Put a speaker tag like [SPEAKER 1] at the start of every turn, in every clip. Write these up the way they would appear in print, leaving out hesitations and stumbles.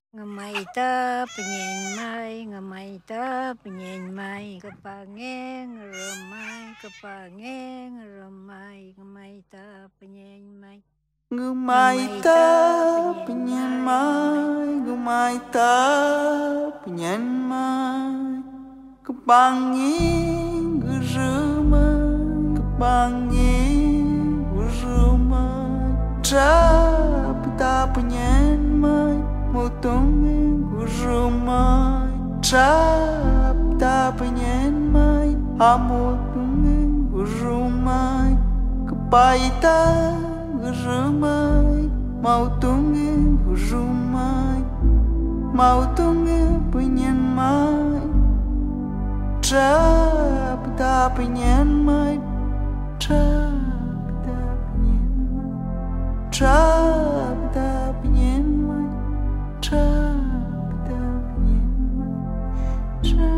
[SPEAKER 1] Ngamay ta penyen mai, ngamay ta penyen mai, kepange ngeremai, kepange ngeremai, ngamay ta penyen mai.
[SPEAKER 2] Ngamay ta penyen mai, ngamay ta penyen mai, kepange ngeremai, kepange ngeremai, trap ta penyen mai, motong ngeremai, trap ta penyen mai, amotong ngeremai, kepai ta ngeremai, mau tunggu ngeremai, mau tunggu penyen mai, trap ta penyen mai, trap ta penyen mai, trap ta penyen mai, trap ta penyen mai, trap ta penyen mai.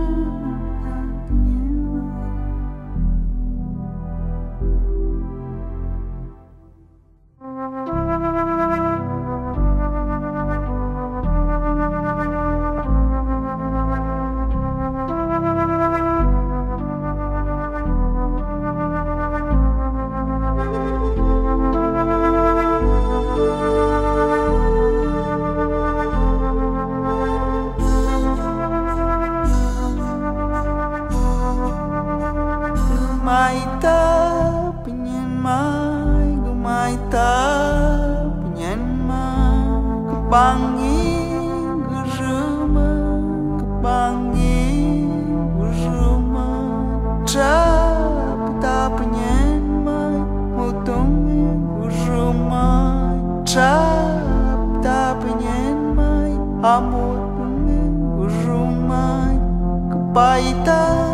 [SPEAKER 2] Ngamay ta penyen mai, ngamay ta penyen mai, kepange ngeremai, kepange ngeremai, trap ta penyen mai, motong ngeremai, trap ta penyen mai, amotong ngeremai, kepai ta